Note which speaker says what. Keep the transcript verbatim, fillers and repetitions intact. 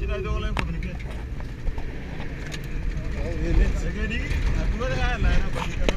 Speaker 1: Sila itu oleh komunikasi. Oh, ini. Segini, aku ada lah, nak bagi